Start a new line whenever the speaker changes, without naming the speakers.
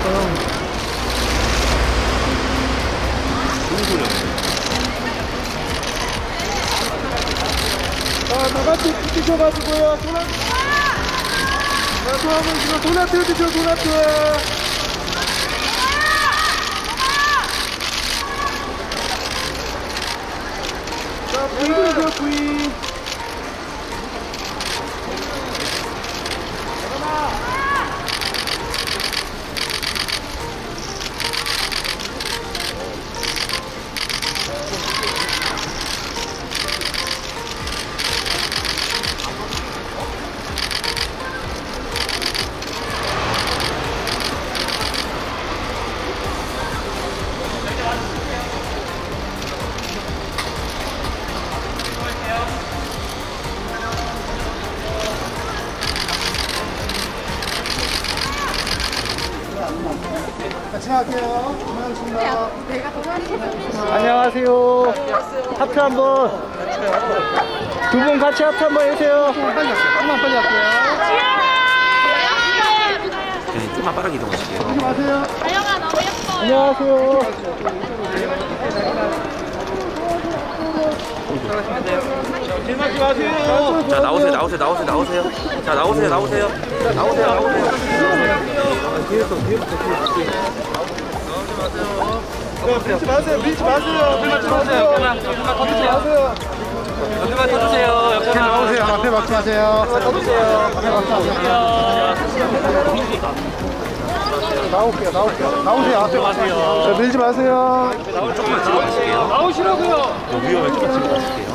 자, 다 같이 드셔가지고요. 도나트. 자, 또 한번 이거 도나트 드셔, 도나트. 자, 부위 드세요, 부위. 같이 할게요. 고맙습니다.
안녕하세요. 하트 한번. 두 분 같이 하트 한번 해주세요.
빨리 할게요. 빨리 할게요.
네, 좀만 빠르게 이동하실게요.
하지 마세요.
다영아 너무 예뻐.
안녕하세요.
길막지 마세요.
자, 나오세요. 자, 나오세요.
밀지 마세요. 밀지 마세요. 밀지 마세요.
여기만 터주세요.
앞에 나오세요. 앞에 막지 마세요. 앞에 막지 마세요. 나올게요. 나오세요. 앞에 막지 마세요. 밀지 마세요.
조금만 뒤로 가실게요.
나오시라고요.
위험해. 조금만 뒤로 가실게요.